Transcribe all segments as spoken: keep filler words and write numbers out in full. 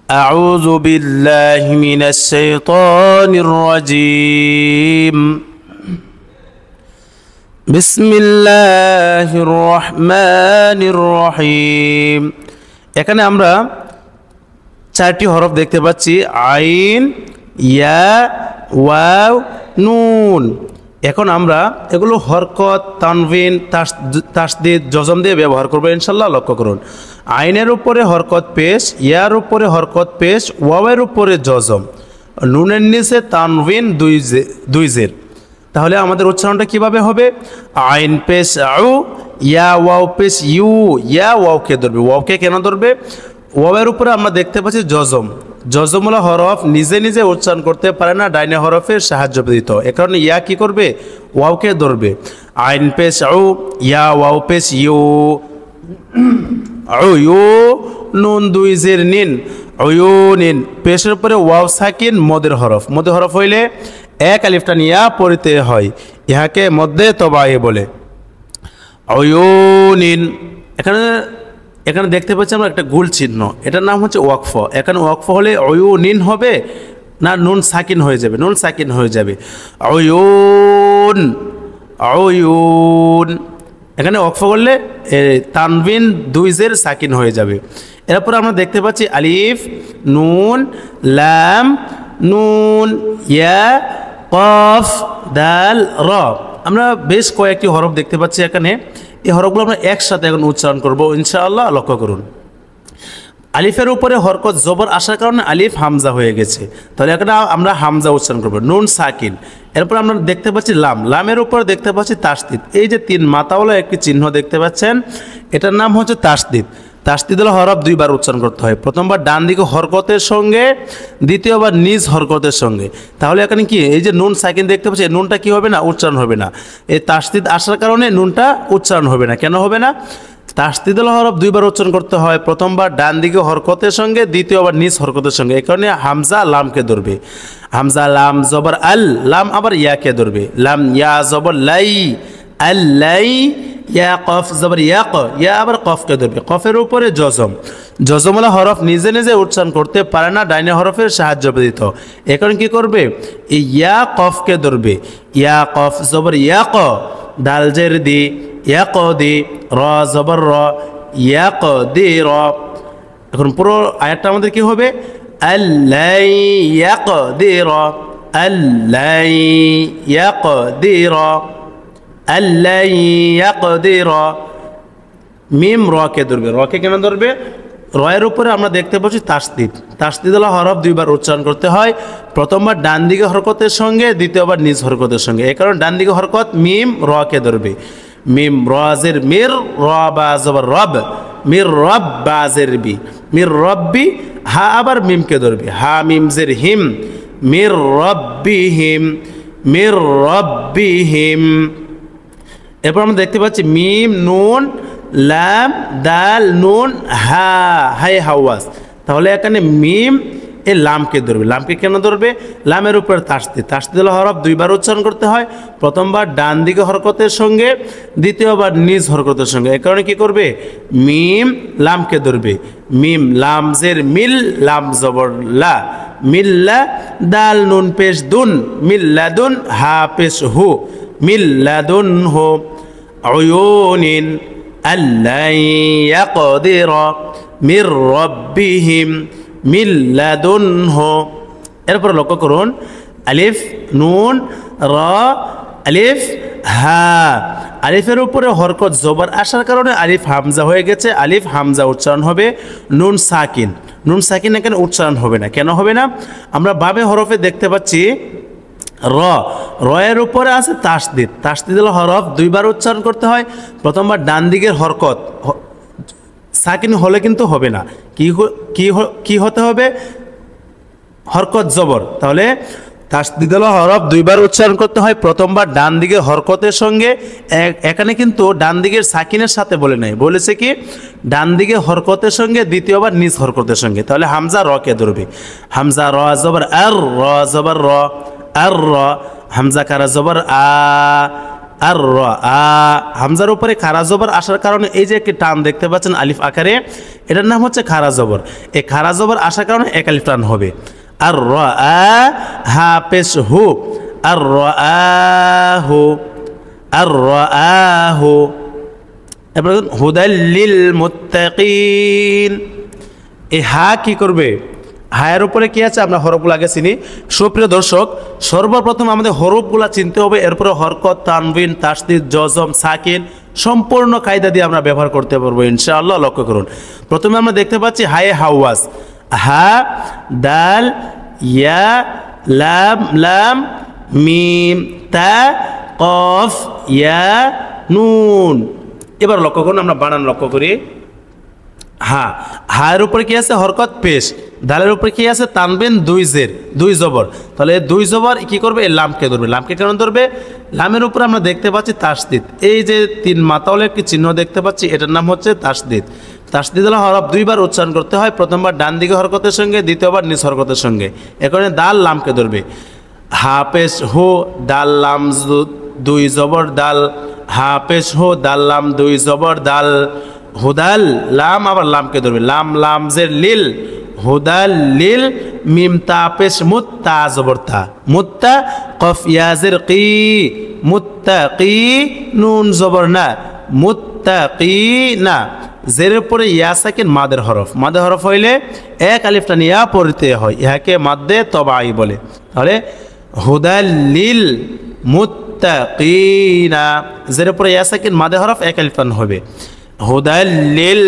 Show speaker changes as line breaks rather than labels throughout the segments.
أعوذ بالله من الشيطان الرجيم بسم الله الرحمن الرحيم এখানে আমরা চারটি হরফ দেখতে পাচ্ছি আইন ইয়া ওয়াও নুন। এখন আমরা এগুলো হরকত তানভিন তাসদীদ জজম দিয়ে ব্যবহার করব ইনশাআল্লাহ। লক্ষ্য করুন, আইনের উপরে হরকত পেশ, ইয়ার উপরে হরকত পেশ, ওয়াওয়ের উপরে জজম, নুনের নিচে তানভিন দুই দুই জের। তাহলে আমাদের উচ্চারণটা কিভাবে হবে? আইন পেশ আউ, ইয়া ওয়াও পেশ ইউ। ইয়া ওয়াওকে ধরবে, ওয়াওকে কেন ধরবে? ওয়াওয়ের উপরে আমরা দেখতে পাচ্ছি জজম, জজমওয়ালা হরফ নিজে নিজে উচ্চারণ করতে পারে না, ডাইনে হরফের সাহায্য দিত। এ কারণে ইয়া কি করবে? ওয়াওকে ধরবে। আইন পেশ আউ, ইয়া ওয়াও পেশ ইউ। আউ ইউ, নুন দুই জের নিন, নিন। পেশের উপরে ওয়াও সাকিন মদের হরফ, মদের হরফ হইলে এক আলিফটা ইয়া পড়িতে হয়, ইহাকে মধ্যে তবায়ে বলে। নিন। এখানে এখানে দেখতে পাচ্ছি আমরা একটা গোল চিহ্ন, এটার নাম হচ্ছে ওয়াকফ। এখানে ওয়াকফ হলে নিন হবে না নুন সাকিন হয়ে যাবে? নুন সাকিন হয়ে যাবে। অয়ুন অয়ুন। এখানে ওয়াকফ করলে তানবিন দুই জের সাকিন হয়ে যাবে। এরপর আমরা দেখতে পাচ্ছি আলিফ নুন লাম নুন ইয়া কফ দাল র। আমরা বেশ কয়েকটি হরফ দেখতে পাচ্ছি এখানে। এই হরফগুলো আমরা একসাথে এখন উচ্চারণ করব ইনশাআল্লাহ। লক্ষ্য করুন, আলিফের উপরে হরকত জবর আসার কারণে আলিফ হামজা হয়ে গেছে, তাহলে এখানে আমরা হামজা উচ্চারণ করব, নুন সাকিন। এরপর আমরা দেখতে পাচ্ছি লাম, লামের উপরে দেখতে পাচ্ছি তাসদীদ। এই যে তিন মাথাওয়ালা একটি চিহ্ন দেখতে পাচ্ছেন, এটার নাম হচ্ছে তাসদীদ। তাসদীদ হলো হরফ দুইবার উচ্চারণ করতে হয়, প্রথমবার ডান দিকে হরকতের সঙ্গে, দ্বিতীয়বার নিজ হরকতের সঙ্গে। তাহলে এখানে কি এই যে নুন সাকিন দেখতে পাচ্ছি, এই নুনটা কি হবে না? উচ্চারণ হবে না। এই তাসদীদ আসার কারণে নুনটা উচ্চারণ হবে না। কেন হবে না? তাসদীদ হলো হরফ দুইবার উচ্চারণ করতে হয়, প্রথমবার ডান দিকে হরকতের সঙ্গে, দ্বিতীয়বার নিজ হরকতের সঙ্গে। এই কারণে হামজা লামকে ধরবে। হামজা লাম জবর আল, লাম আবার ইয়াকে ধরবে। লাম ইয়া জবর লাই, আল লাই। ইয়া কফ জবর ইয়াক, ইয়া আবার কফকে ধরবে। কফের উপরে জজম, জজমওয়ালা হরফ নিজে নিজে উচ্চারণ করতে পারে না, ডাইনে হরফের সাহায্য দিত। এখন কি করবে? এই ইয়া কফকে ধরবে। ইয়া কফ জবর ইয়াক, দাল জের দি, ইয়াক দি, র জবর র, ইয়াক দি র। এখন পুরো আয়াতটা আমাদের কি হবে? আল্লাই ইয়াক দি র, আল্লাই ইয়াক দি র, আল্লাই ইয়াকদির। মিম রকে ধরবে, রকে কেন ধরবে? রয়ের উপরে আমরা দেখতে পাচ্ছি তাসদীদ। তাসদীদ হলো হরফ দুইবার উচ্চারণ করতে হয়, প্রথমবার ডান দিকে হরকতের সঙ্গে, দ্বিতীয়বার নিজ হরকতের সঙ্গে। এই কারণে ডান দিকে হরকত মিম রকে ধরবে। মিম রাজের মির, র বা জবর রব, মির রব বাজের বি, মির রব্বি। হা আবার মিমকে ধরবে, হা মিম জের হিম, মির রব্বিহিম, মির রব্বিহিম। এরপর আমরা দেখতে পাচ্ছি মিম নুন লাম দাল নুন হা, হাই হাওয়াজ। তাহলে এখানে মিম এ লামকে ধরবে। লামকে কেন ধরবে? লামের উপর তাসদীদ। তাসদীদ হরফ দুইবার উচ্চারণ করতে হয়, প্রথমবার ডান দিকে হরকতের সঙ্গে, দ্বিতীয়বার নিজ হরকতের সঙ্গে। এই কারণে কি করবে? মিম লামকে ধরবে। মিম লাম জের মিল, লাম জবর লা, মিল্লা। দাল নুন পেশ দুন, মিল্লাদুন। হা পেশ হু, মিল্লাদুনহু। উয়ুনিন আল্লাই ইয়াকদির মির রাব্বিহিম মিল্লাদুনহু। এরপর লক্ষ্য করুন, আলিফ নুন র, আলিফ হা। আলিফের উপরে হরকত জবর আসার কারণে আলিফ হামজা হয়ে গেছে, আলিফ হামজা উচ্চারণ হবে। নুন সাকিন, নুন সাকিন এখানে উচ্চারণ হবে না। কেন হবে না? আমরা বাবে হরফে দেখতে পাচ্ছি র, রয়ের উপরে আছে তাসদীদ। তাসদীদ হলো হরফ দুইবার উচ্চারণ করতে হয়, প্রথমবার ডান দিকের হরকত সাকিন হলে কিন্তু হবে না। কি কি কি হতে হবে? হরকত জবর। তাহলে তাসদীদ হলো হরফ দুইবার উচ্চারণ করতে হয়, প্রথমবার ডান দিকের হরকতের সঙ্গে। এখানে কিন্তু ডান দিকের সাকিনের সাথে বলে নাই, বলেছে কি ডান দিকে হরকতের সঙ্গে, দ্বিতীয়বার নিজ হরকতের সঙ্গে। তাহলে হামজা রকে ধরবে। হামজা র জবর আর, র জবর র, আর র। হামজা কারা জবর আ, আর র আ হামজার উপরে খারা জবর আসার কারণে এই যে একটি টান দেখতে পাচ্ছেন আলিফ আকারে, এটার নাম হচ্ছে খারা জবর। এই খারা জবর আসার কারণে এক আলিফ টান হবে। আর র আ হা পেশ হু, আর র আহু, আর র আহু। এরপর হুদাল্লিল মুত্তাকিন, এই হা কি করবে? হায়ের উপরে কি আছে? আমরা হরফগুলো আগে চিনি। সুপ্রিয় দর্শক, সর্বপ্রথম আমাদের হরফগুলো চিনতে হবে, এরপরে হরকত, তানবিন, তাসদীদ, জজম, সাকিন সম্পূর্ণ কায়দা দিয়ে আমরা ব্যবহার করতে পারবো ইনশাআল্লাহ। লক্ষ্য করুন, প্রথমে আমরা দেখতে পাচ্ছি হায়ে হাওয়াজ, হা, দাল, ইয়া, লাম, লাম, মিম, তা, কফ, ইয়া, নুন। এবার লক্ষ্য করুন, আমরা বানান লক্ষ্য করি। হা, হায়ের উপরে কি আছে? হরকত পেশ। দালের উপরে কি আছে? তানবিন, দুই জের, দুই জবর। তাহলে দুই জবর কি করবে? এই লামকে ধরবে। লামকে কেন ধরবে? লামের উপরে আমরা দেখতে পাচ্ছি তাসদীদ, এই যে তিন মাতাওয়ালা একটি চিহ্ন দেখতে পাচ্ছি, এটার নাম হচ্ছে তাসদীদ। তাসদীদ হলো হরফ দুইবার উচ্চারণ করতে হয়, প্রথমবার ডান দিকে হরকতের সঙ্গে, দ্বিতীয়বার নিচ হরকতের সঙ্গে। এখানে দাল লামকে ধরবে। হা পেশ হো, দাল লাম দুই জবর দাল, হা পেশ হো, দাল লাম দুই জবর দাল। হুদাল লাম আবার লামকে ধরবে, লাম লাম জের লিল, হুদাল লিল, মিম তা পেশ মুত্তা জবর তা, মুত্তা, কফ ইয়াজের কি, মুত্তাকি, নুন জবর না, মুত্তাকি না। জের উপরে ইয়া সাকিন মাদের হরফ, মাদের হরফ হইলে এক আলিফটা নিয়া পড়তে হয়, ইহাকে মাদ্দে তবাই বলে। তাহলে হুদাল লিল মুত্তাকিনা, জের উপরে ইয়া সাকিন মাদে হরফ এক আলিফটান হবে। হুদাল্লিল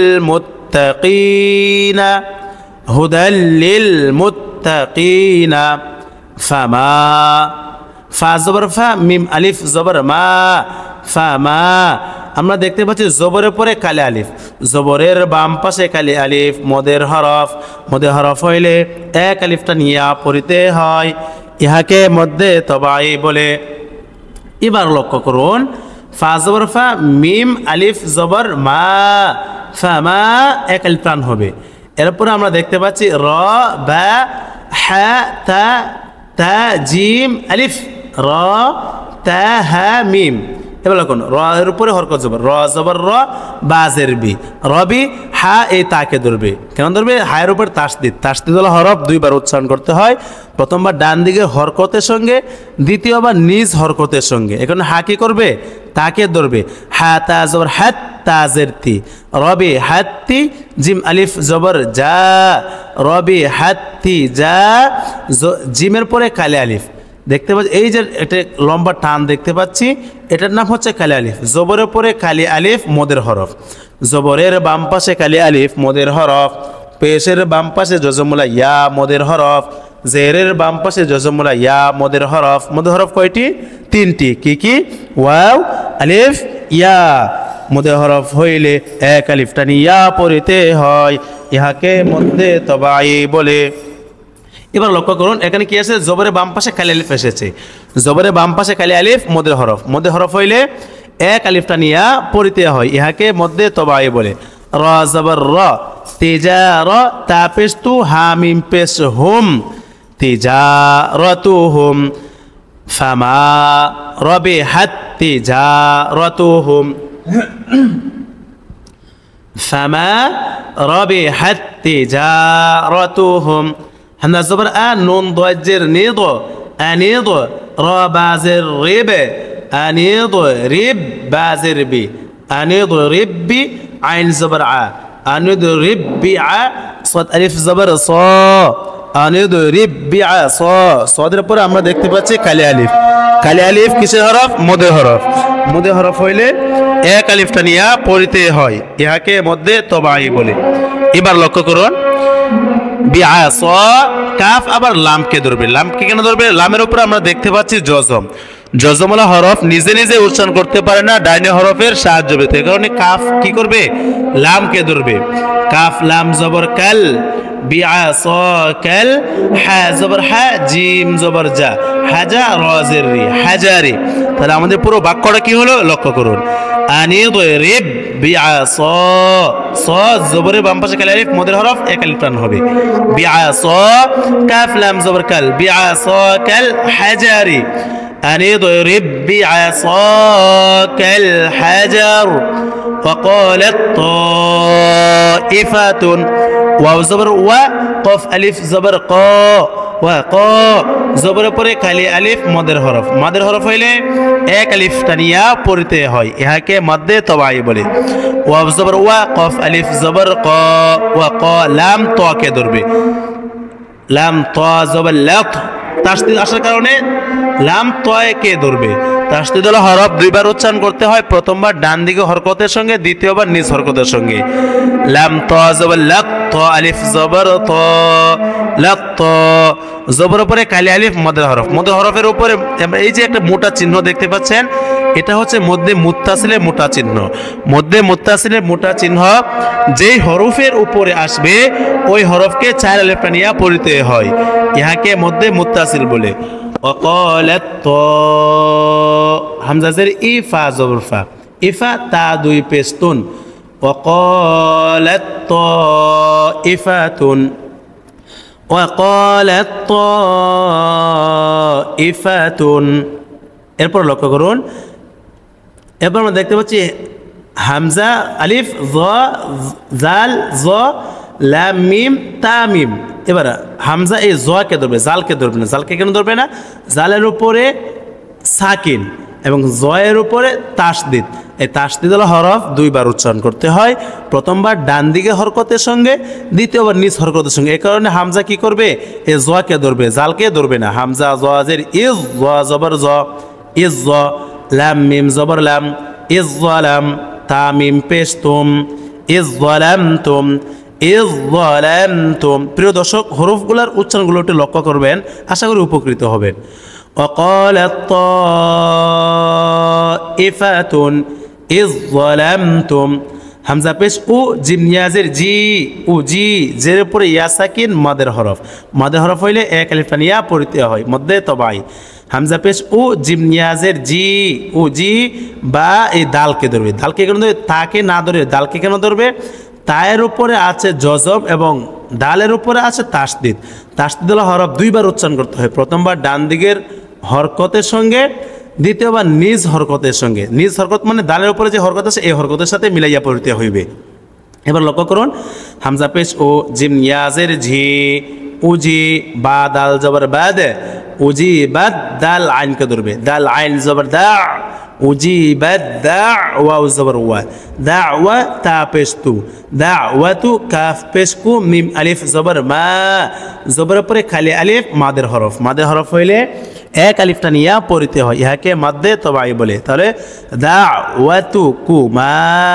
মুত্তাকিনা, হুদাল্লিল মুত্তাকিনা। ফামা, ফা জবর ফা, মিম আলিফ জবর মা, ফামা। আমরা দেখতে পাচ্ছি জবরের পরে কালি আলিফ, জবরের বাম পাশে কালি আলিফ, মদের হরফ, মদের হরফ হইলে এক আলিফটা নিয়া পড়িতে হয়, ইহাকে মধ্যে তবাই বলে। এবার লক্ষ্য করুন, ফা জবর ফা, মিম আলিফ জবর মা, ফামা, এক আলিফ টান হবে। এরপরে আমরা দেখতে পাচ্ছি র, বা, হা, তা, তা, জিম, আলিফ, র, তা, হা, মিম। এবার লক্ষণ, র এর উপরে হরকত জবর, র জবর র, বাজের বি, রবি, হা এই তাকে ধরবে। কেন ধরবে? হায়ের উপর তাসদীদ, তাসদীদ হলো হরফ দুইবার উচ্চারণ করতে হয়, প্রথমবার ডান দিকে হরকতের সঙ্গে, দ্বিতীয়বার নিজ হরকতের সঙ্গে। এখানে হা কি করবে? তাকে ধরবে। হা তা জবর হাত, তাজের তি, রবি হাত্তি, জিম আলিফ জবর যা, রবি হাত্তি যা, জিমের পরে কালে আলিফ দেখতে পাচ্ছি, এই যে একটা লম্বা টান দেখতে পাচ্ছি, এটার নাম হচ্ছে কালি আলিফ। জবরের পরে কালি আলিফ মদের হরফ, জবরের বাম পাশে কালি আলিফ মদের হরফ, পেশের বাম পাশে জজমুলা ইয়া মদের হরফ, জেরের বাম পাশে জজমুলা ইয়া মদের হরফ। মদের হরফ কয়টি? তিনটি। কি কি? ওয়াও, আলিফ, ইয়া। মদের হরফ হইলে এক আলিফটা ইয়া পড়িতে হয়, ইহাকে মধ্যে তবাই বলে। এবার লক্ষ্য করুন, এখানে কি আছে? জবরের বাম পাশে কালি আলিফ এসেছে, জবরের বাম পাশে কালি আলিফ মদের হরফ, মদের হরফ হইলে এক আলিফটা নিয়া পড়িতে হয়, ইহাকে মধ্যে তবাই বলে। র জবর র, তেজা র, তা পেশ তু, হা মিম পেশ হুম, তেজা র তু হুম। ফামা রবি হাত তেজা র তু হুম, ফামা রবি হাত তেজা র তু হুম। হামজা জবর আ, নুন দজের নিদ, আনিদ, র বাজের রিব, আনিদ রিব, বাজের বি, আনিদ রিব্বি, আইন জবর আ, আনিদ রিব্বি আ, সাদ আলিফ জবর স, আনিদ রিব্বি আ, স। সাদের পরে আমরা দেখতে পাচ্ছি কালি আলিফ, কালি আলিফ কিসের হরফ? মদে হরফ, মদে হরফ হইলে এক আলিফটা নিয়া পড়িতে হয়, ইহাকে মধ্যে তবাই বলে। এবার লক্ষ্য করুন, বিআস, কাফ আবার লামকে ধরবে, লামকে কেন ধরবে? লামের উপরে আমরা দেখতে পাচ্ছি জজম, জজমওয়ালা হরফ নিজে নিজে উচ্চারণ করতে পারে না, ডাইনে হরফের সাহায্য পেতে, এই কারণে কাফ কি করবে? লামকে ধরবে। কাফ লাম জবর কাল, বিআস কাল, হা জবর হা, জিম জবর যা, হাজা রাজের রি, হাজারি। তাহলে আমাদের পুরো বাক্যটা কি হলো? লক্ষ্য করুন, আনিদ রিব বিআস, স জবরের বাম পাশে কালি আলিফ মদের হরফ এক আলিফ টান হবে, বিআস, কাফ লাম জবর কাল, বিআস কাল হাজারি, أن اضرب بعصاك الحجر وقالت طائفة واو زبر و قف ألف زبر قا و قا زبر পরে খালি আলিফ মদের হরফ মদের হরফ হইলে এক আলিফ টানিয়া পড়তে হয় ইহাকে মদ্দে তবাই বলে ওয়াও জবর ওয়া কফ আলিফ জবর কা ওয়া কা লাম ত কে ধরবে লাম ত জবর লাত তাসদীদ আসার কারণে লাম তয়কে ধরবে। তাসদীদ হলো হরফ দুইবার উচ্চারণ করতে হয়, প্রথমবার ডান দিকে হরকতের সঙ্গে, দ্বিতীয়বার নিজ হরকতের সঙ্গে। লাম ত জবর লাক ত আলিফ জবর ত লাক ত জবর উপরে কালি আলিফ মদের হরফ মদের হরফের উপরে এই যে একটা মোটা চিহ্ন দেখতে পাচ্ছেন, এটা হচ্ছে মধ্যে মুত্তাসিলের মোটা চিহ্ন। মধ্যে মুত্তাসিলের মোটা চিহ্ন যেই হরফের উপরে আসবে ওই হরফকে চার আলিফ টানিয়া পড়তে হয়, ইহাকে মধ্যে মুত্তাসিল বলে। ওয়াকালাত তা হামজাজের ইফা জবর ফা ইফা তা দুই পেস্তুন ওয়াকালাত তাইফাতুন ওয়াকালাত তাইফাতুন। এরপর লক্ষ্য করুন, এরপর আমরা দেখতে পাচ্ছি হামজা আলিফ য জাল জ লাম মিম তা মিম। এবার হামজা এই জকে ধরবে, জালকে ধরবে না। জালকে কেন ধরবে না? জালের উপরে সাকিন এবং জয়ের উপরে তাসদীদ। এই তাসদীদ হলো হরফ দুইবার উচ্চারণ করতে হয়, প্রথমবার ডান দিকে হরকতের সঙ্গে, দ্বিতীয়বার নিজ হরকতের সঙ্গে। এই কারণে হামজা কি করবে? এই জকে ধরবে, জালকে ধরবে না। হামজা জের ইজ জ জবর জ ইজ জ লাম মিম জবর লাম ইজ লাম তা মিম পেশ তুম ইজ লাম তুম ইজ লাম তুম। প্রিয় দর্শক, হরফগুলোর উচ্চারণগুলো একটু লক্ষ্য করবেন, আশা করি উপকৃত হবেন। وقالت طائفة إذ ظلمتم হামজা পেশ উ জিম নিয়াজের জি উ জি জের উপরে ইয়া সাকিন মাদের হরফ মাদের হরফ হইলে এক আলিফ টানিয়া পড়তে হয় মধ্যে তবাই। হামজা পেশ উ জিম নিয়াজের জি উ জি বা এই দালকে ধরবে। দালকে কেন ধরবে? তাকে না ধরে দালকে কেন ধরবে? তায়ের উপরে আছে জজম এবং দালের উপরে আছে তাসদীদ। তাসদীদ হলো হরফ দুইবার উচ্চারণ করতে হয়, প্রথমবার ডান দিকের হরকতের সঙ্গে, দ্বিতীয়বার নিজ হরকতের সঙ্গে। নিজ হরকত মানে দালের উপরে যে হরকত আছে এই হরকতের সাথে মিলাইয়া পড়তে হইবে। এবার লক্ষ্য করুন, হামজা পেশ ও জিম ইয়াজের ঝি উজি বা দাল জবর বাদ উজি বাদ দাল আইনকে ধরবে। দাল আইন জবর দা উজি বাদ দা ওয়াও জবর ওয়া দা ওয়া তা পেশ তু দা ওয়া তু কাফ পেশ কু মিম আলিফ জবর মা জবর পরে খালি আলিফ মাদের হরফ মাদের হরফ হইলে এক আলিফটা নিয়া পড়তে হয়, ইহাকে মাদ্দে তবাই বলে। তাহলে দা ওয়া তু কু মা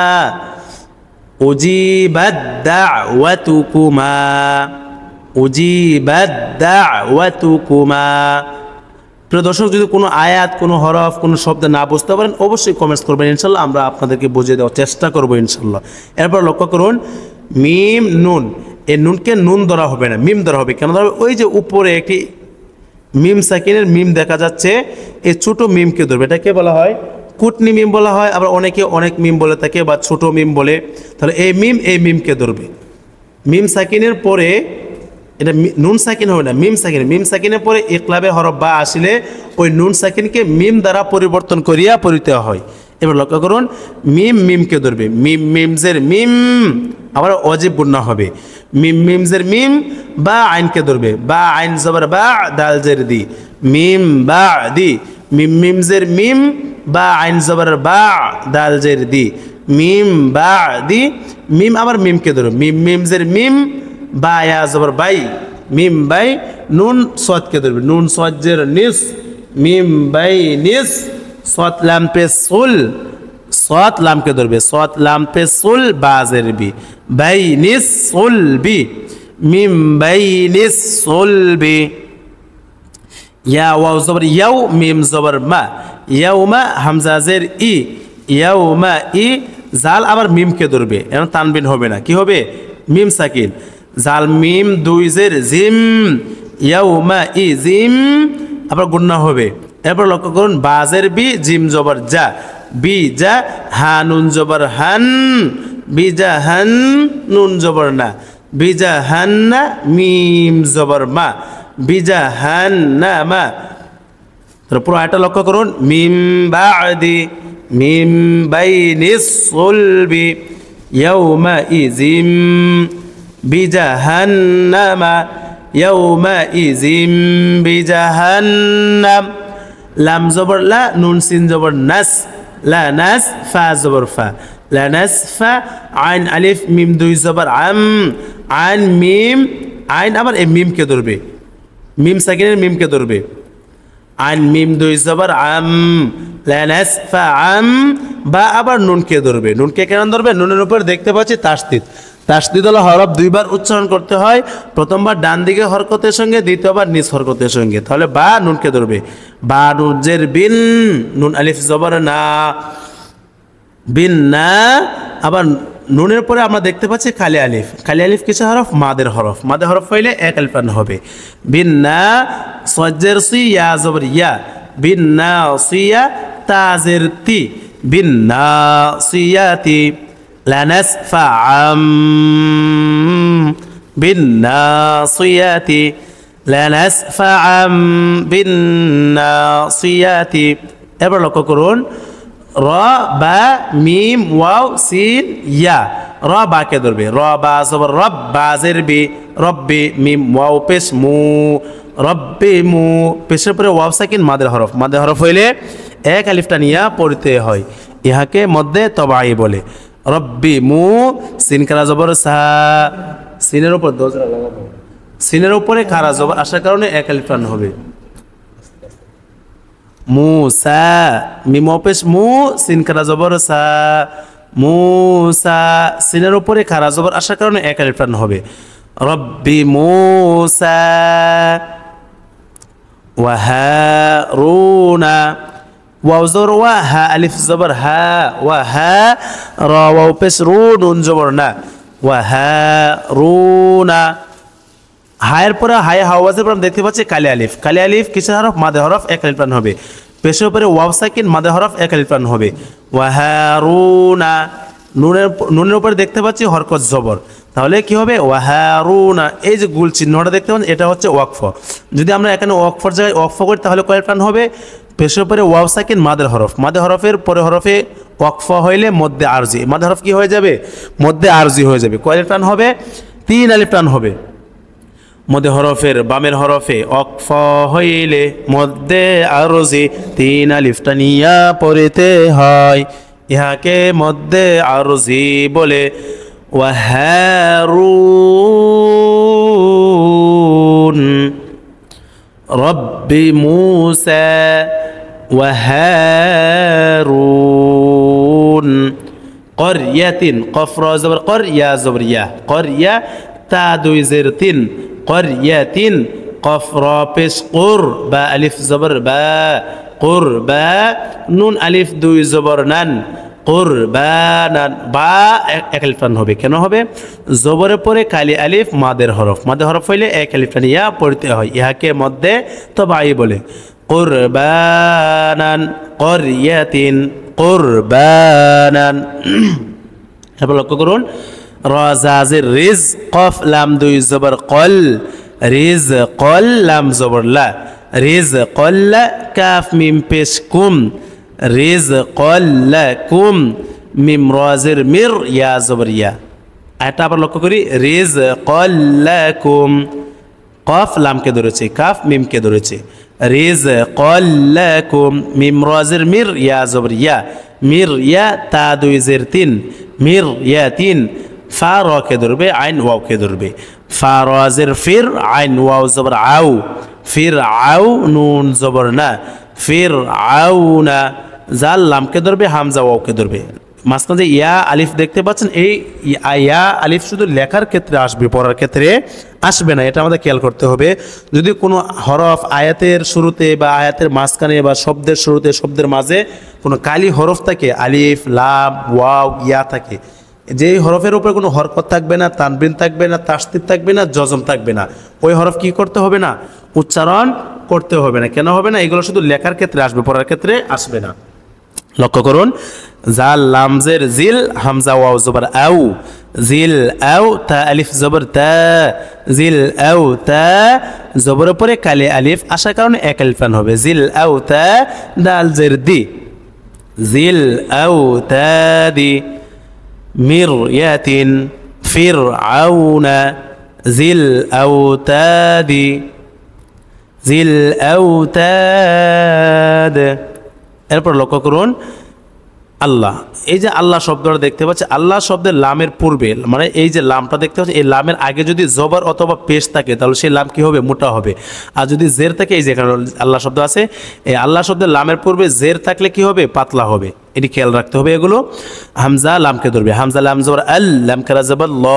উজিবাদ দাওয়াতুকুমা উজিবাদ দাওয়াতুকুমা। প্রিয় দর্শক, যদি কোনো আয়াত, কোনো হরফ, কোনো শব্দ না বুঝতে পারেন অবশ্যই কমেন্টস করবেন, ইনশাল্লাহ আমরা আপনাদেরকে বুঝিয়ে দেওয়ার চেষ্টা করবো ইনশাল্লাহ। এরপর লক্ষ্য করুন, মিম নুন, এই নুনকে নুন ধরা হবে না, মিম ধরা হবে। কেন ধরা হবে? ওই যে উপরে একটি মিম সাকিনের মিম দেখা যাচ্ছে, এই ছোট মিমকে ধরবে। এটাকে বলা হয় কুটনি মিম বলা হয়, আবার অনেকে অনেক মিম বলে থাকে বা ছোট মিম বলে। তাহলে এই মিম এই মিমকে ধরবে। মিম সাকিনের পরে এটা নুন সাকিন হবে না, মিম সাকিন। মিম সাকিনের পরে ইকলাবে হরফ বা আসলে ওই নুন সাকিনকে মিম দ্বারা পরিবর্তন করিয়া পড়িতে হয়। এবার লক্ষ্য করুন, মিম মিমকে ধরবে। মিম মিমজের মিম আবার অজীব গুণা হবে। মিম মিমজের মিম বা আইনকে ধরবে। বা আইন জবর বা দাল জের দি মিম বা দি মিম মিমজের মিম বা আইন জবর বা দাল জের দি মিম বা দি মিম আবার মিমকে ধরো। মিম মিমজের মিম বা ইয়া জবর বাই মিম বাই নুন সদকে ধরবে। নুন সজ্জের নিস মিম বাই নিস সৎ লাম পে সুল সৎ লামকে ধরবে। সৎ লাম পে সুল বাজের বি বাই নিস সুল বি মিম বাই নিস সুল বি। ইয়া ওয়াও জবর ইয়াও মিম জবর মা ইয়াউমা হামজা জের ই ইয়াউমা ই জাল আবার মিমকে ধরবে, এখন তানবিন হবে না, কি হবে? মিম সাকিন। জাল মিম দুই জের জিম ইয়াউমা ই জিম আবার গুন্না হবে। এরপর লক্ষ্য করুন, বাজের বি জিম জবর যা বি যা হা নুন জবর হান বি যা হান নুন জবর না বি যা হান না মিম জবর মা বি যা হান না মা তাহলে পুরো আয়াতটা লক্ষ্য করুন, মিম বাদি মিম বাইনিস সুলবি ইয়াউমাইযিম বিজাহান্নামা ইয়াউমাইযিম বিজাহান্নাম। লাম জবর লা, নুন সিন জবর নাস, লা নাস, ফা জবর ফা, লা নাস ফা, আইন আলিফ মিম দুই জবর আম, আইন মিম, আইন আবার এই মিমকে ধরবে, মিম সাকিনের মিমকে ধরবে, আইন মিম দুই জবর আম, লা নাস ফা আম, বা আবার নুনকে ধরবে। নুনকে কেন ধরবে? নুনের উপর দেখতে পাচ্ছি তাসদিদ। তাসদিদ হলো হরফ দুইবার উচ্চারণ করতে হয়, প্রথমবার ডান দিকে হরকতের সঙ্গে, দ্বিতীয়বার নিচ হরকতের সঙ্গে। তাহলে বা নুনকে ধরবে, বা নুন জের বিন, নুন আলিফ জবর না, বিন না। আবার নুনের পরে আমরা দেখতে পাচ্ছি খালি আলিফ। খালি আলিফ কিছু হরফ? মাদের হরফ। মাদের হরফ হইলে এক আলিফ টান হবে। বিন না, সজ্জের সি, ইয়া জবর ইয়া, বিন না সিয়া, তাজের তি, বিন না সিয়াতি, লানাসফাআম বিন নাসিয়াতি, লানাসফাআম বিন নাসিয়াতি। এবার লক্ষ্য করুন, র বা মিম ওয়াও সিন ইয়া, র বাকে ধরবে, র বা জবর রব, বাজের বি, রব্বি, মিম ওয়াও পেশ মু, রব্বি মু, পেশের পরে ওয়াও সাকিন মাদের হরফ। মাদের হরফ হইলে এক আলিফটা নিয়া পড়তে হয়, ইহাকে মধ্যে তবাই বলে। রব্বি মু, সিন কারা জবর সা, সিনের উপর দোজরা লাগাবো, সিনের উপরে কারা জবর আসার কারণে এক আলিফ টান হবে। মুসা, মিম পেশ মু, সিন কারা জবর সা, মুসা, সিনের উপরে কারা জবর আসার কারণে এক আলিফ টান হবে। রব্বি মুসা ওয়া হারুনা, ওয়াও জবর ওয়া, হা আলিফ জবর হা, ওয়া হা, র ওয়াও পেশ রু, নুন জবর না, ওয়া হারুনা। হায়ের পরে হায় হাওয়াজের পর দেখতে পাচ্ছি কালি আলিফ। কালি আলিফ কিসের হরফ? মাদে হরফ, এক আলিফ টান হবে। পেশের উপরে ওয়াও সাকিন মাদে হরফ, এক আলিফ টান হবে। ওয়া হারুনা, নুনের নুনের উপরে দেখতে পাচ্ছি হরকত জবর, তাহলে কি হবে? ওয়া হারুনা। এই যে গুল চিহ্নটা দেখতে পাচ্ছেন, এটা হচ্ছে ওয়াকফ। যদি আমরা এখানে ওয়াকফর জায়গায় ওয়াকফ করি তাহলে কয় টান হবে? পেশের উপরে ওয়াও সাকিন মাদের হরফ, মাদের হরফের পরে হরফে ওয়াকফ হইলে মধ্যে আরজি, মাদের হরফ কি হয়ে যাবে? মধ্যে আরজি হয়ে যাবে। কয় আলিফ টান হবে? তিন আলিফ টান হবে। মধ্যে হরফের বামের হরফে ওয়াকফ হইলে মধ্যে আরজি, তিন আলিফ টানিয়া পড়তে হয়, ইহাকে মধ্যে আরজি বলে। ওয়া হারুন রব্বি মুসা ওয়া হারুন। করয়াতিন, কফ র জবর কর, ইয়া জবর ইয়া, করয়া, তা দুই জের তিন, করয়াতিন, কফ র পেশ কুর, বা আলিফ জবর বা, কুরবা, নুন আলিফ দুই জবর নান, কুরবানান, বা এক আলিফ টান হবে। কেন হবে? জবরের পরে কালি আলিফ মাদের হরফ, মাদের হরফ হইলে এক আলিফ টান ইয়া পড়তে হয়, ইহাকে মধ্যে তবাই বলে। কুরবানান, করয়াতিন, কুরবানান। এবার লক্ষ্য করুন, রাজাজের রিজ, কফ লাম দুই জবর কল, রিজ কল, লাম জবর লা, রিজ কল্লা, কাফ মিম পেশ কুম, রিজ কল্লা কুম, মিম রাজের মির, ইয়া জবর ইয়া। এটা আবার লক্ষ্য করি, রিজ কল্লা কুম, কফ লামকে ধরেছে, কাফ মিমকে ধরেছে, রিজ কল্লা কুম, মিম রাজের মির, ইয়া জবর ইয়া, মির ইয়া, তা দুই জের তিন, মির ইয়া তিন, ফা রকে ধরবে, আইন ওয়াওকে ধরবে, ফা রাজের ফির, আইন ওয়াও জবর আউ, ফির আউ, নুন জবর না, ফির আউ না, জাল লামকে ধরবে, হামজা ওয়াওকে ধরবে। মাঝখানে যে ইয়া আলিফ দেখতে পাচ্ছেন, এই ইয়া আলিফ শুধু লেখার ক্ষেত্রে আসবে, পড়ার ক্ষেত্রে আসবে না, এটা আমাদের খেয়াল করতে হবে। যদি কোনো হরফ আয়াতের শুরুতে বা আয়াতের মাঝখানে বা শব্দের শুরুতে, শব্দের মাঝে কোনো কালি হরফ থাকে, আলিফ, লাম, ওয়াও, ইয়া থাকে, যেই হরফের উপরে কোনো হরকত থাকবে না, তানবিন থাকবে না, তাসদীদ থাকবে না, জজম থাকবে না, ওই হরফ কি করতে হবে না? উচ্চারণ করতে হবে না। কেন হবে না? এগুলো শুধু লেখার ক্ষেত্রে আসবে, পড়ার ক্ষেত্রে আসবে না। লক্ষ্য করুন, জাল লাম জের জিল হামজা ওয়াও জবর আউ জিল আউ তা আলিফ জবর তা জিল আউ তা জবর পরে কালে আলিফ আসার কারণে এক আলিফ টান হবে জিল আউ তা দাল জের দি জিল আউ তা দি মিরয়াতিন ফিরআউনা জিল আউ তা দি জিল আউ তা দে। এরপর লক্ষ্য করুন আল্লাহ, এই যে আল্লাহ শব্দটা দেখতে পাচ্ছি, আল্লাহ শব্দের লামের পূর্বে মানে এই যে লামটা দেখতে পাচ্ছি, এই লামের আগে যদি জবর অথবা পেশ থাকে তাহলে সেই লাম কি হবে? মোটা হবে। আর যদি জের থাকে, এই যে এখানে আল্লাহ শব্দ আছে, এই আল্লাহ শব্দের লামের পূর্বে জের থাকলে কি হবে? পাতলা হবে। এটি খেয়াল রাখতে হবে এগুলো। হামজা লামকে ধরবে, হামজা লাম জবর আল, লাম খারা জবর ল,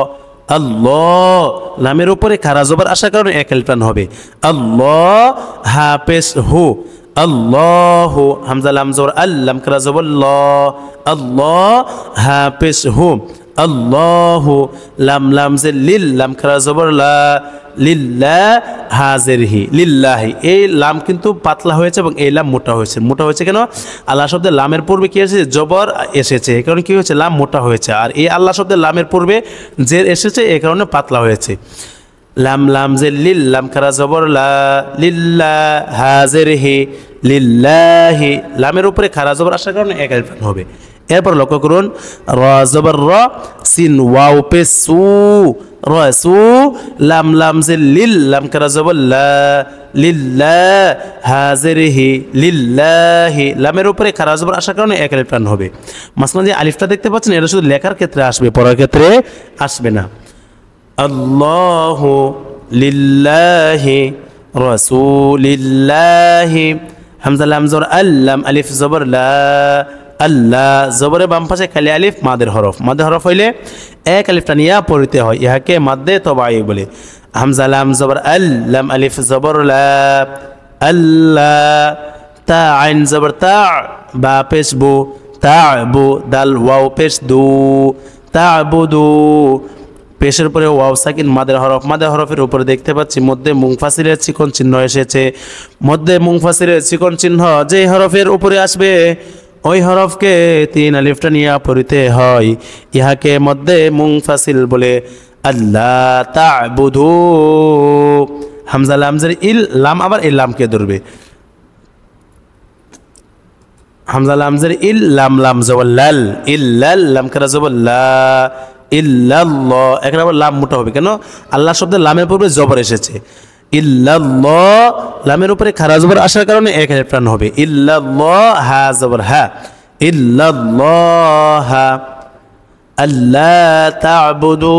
আল্লাহ লামের উপরে খারা জবর আসার কারণে এক আলিফ টান হবে। আল্লাহ হা পেশ হু, আল্লাহ হামজা লাম জবর আল, লাম খারা জবর ল, আল্লাহ হা পেশ হু, আল্লাহ লাম লাম জে লিল, লাম খারা জবর লা, লিল্লাহ হাজের হি, লিল্লাহি। এই লাম কিন্তু পাতলা হয়েছে এবং এই লাম মোটা হয়েছে। মোটা হয়েছে কেন? আল্লাহ শব্দের লামের পূর্বে কি এসেছে? জবর এসেছে, এই কারণে কি হয়েছে? লাম মোটা হয়েছে। আর এই আল্লাহ শব্দের লামের পূর্বে জের এসেছে, এই কারণে পাতলা হয়েছে। লাম লাম জে লিল, লাম খারা জবর লা, লিল্লাহ হাজের হি, লিল্লাহি লামের উপরে খারা জবর আসার কারণে এক আলিফ টান হবে। এরপর লক্ষ্য করুন র জবর র, সিন ওয়াও পে সু, রসু লাম লাম জে লিল, লাম খারা জবর লা, লিল্লাহ হাজের হি, লিল্লাহি লামের উপরে খারা জবর আসার কারণে এক আলিফ টান হবে। মাঝখানে যে আলিফটা দেখতে পাচ্ছেন, এটা শুধু লেখার ক্ষেত্রে আসবে, পড়ার ক্ষেত্রে আসবে না। আল্লাহু লিল্লাহি রাসূলিল্লাহি, হামজা লাম জবর আল, লাম আলিফ জবর লা, আল্লাহ জবরে বাম পাশে খালি আলিফ মাদের হরফ। মাদের হরফ হইলে এক আলিফ টানিয়া পড়িতে হয়, ইহাকে মাদ্দে তবাই বলে। হামজা লাম জবর আল, লাম আলিফ জবর লা, আল্লাহ তা আইন জবর তা, বা পেশ বু, তা'বু দাল ওয়াও পেশ দু, তা'বুদু পেশের উপরে ওয়াও সাকিন মাদের হরফ। মাদের হরফের উপরে দেখতে পাচ্ছি মধ্যে মুনফাসিলের চিকন চিহ্ন এসেছে। মধ্যে মুনফাসিলের চিকন চিহ্ন যে হরফের উপরে আসবে ওই হরফকে তিন আলিফ টানিয়া পড়িতে হয়, ইহাকে মধ্যে মুনফাসিল বলে। আল্লাহ তা'বুদু, হামজা লাম জের ইল, লাম আবার এই লামকে ধরবে, হামজা লাম জের ইল, লাম লাম জবর লাল, ইল্লাল লাম খারা জবর লা, ইল্লাল্লাহ এখানে আবার লাম মোটা হবে কেন? আল্লাহ শব্দের লামের পূর্বে জবর এসেছে। ইল্লাল্লাহ লামের উপরে খারা জবর আসার কারণে এক আলিফ টান হবে। ইল্লাল্লাহ হা জবর হা, ইল্লাল্লাহ আল্লাহ তা'বুদু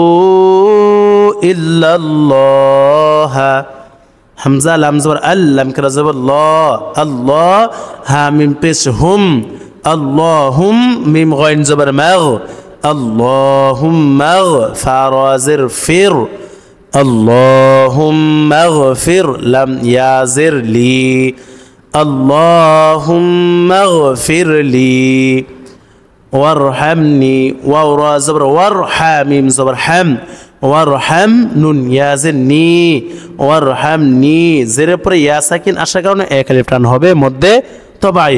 ইল্লাল্লাহ, হামজা লাম জবর আল, লাম খারা জবর ল, আল্লাহ হা মিম পেশ হুম, আল্লাহুম মিম গাইন জবর মাগ, আল্লাহুম্মা ফারাজির ফির, আল্লাহুম্মা গফির লাম ইয়াজির লি, আল্লাহুম্মা গফির লি ওয়ারহামনি, ওয়াও রা জবর ওয়ার, হা মিম জবর হাম, ওয়ারহাম নুন ইয়াজির নি, ওয়ারহামনি জেরের পরে ইয়া সাকিন আসার কারণে এক আলিফ টান হবে মধ্যে তবাই।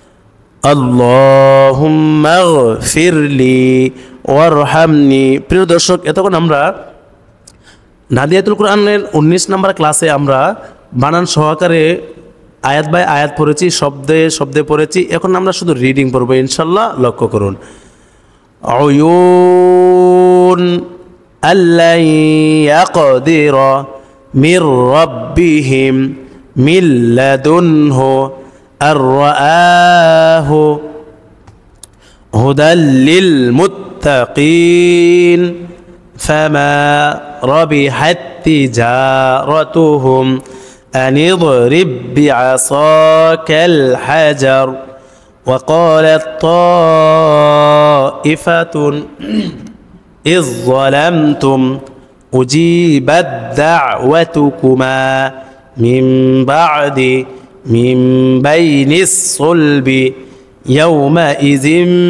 আল্লাহুম্মা গফিরলি ওয়ারহামনি। প্রিয় দর্শক, এতক্ষণ আমরা নাদিয়াতুল কোরআনের উনিশ নম্বর ক্লাসে আমরা বানান সহকারে আয়াত বাই আয়াত পড়েছি, শব্দে শব্দে পড়েছি। এখন আমরা শুধু রিডিং পড়বো ইনশাল্লাহ। লক্ষ্য করুন উয়ুন আল্লা ইয়াকদিরা মির রাব্বিহিম মিন লাদুনহু আর-রাআহু হুদাল লিল মুত্তাকিন ফামা রাবিহাত তিজারাতুহুম أن اضرب بعصاك الحجر وقالت طائفة إذ ظلمتم أجيبت دعوتكما من بعد من بين الصلب يومئذ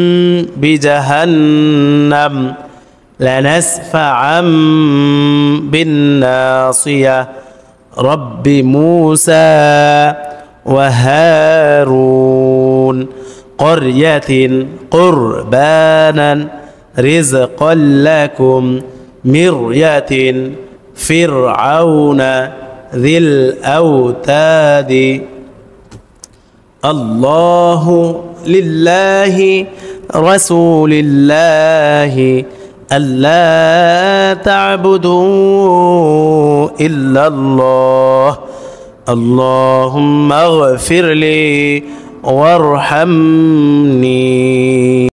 بجهنم لنسفعا بالناصية رب موسى وهارون قرية قربانا رزقا لكم مرية فرعون ذي الأوتاد الله لله رسول الله ألا تعبدوا إلا الله اللهم اغفر لي وارحمني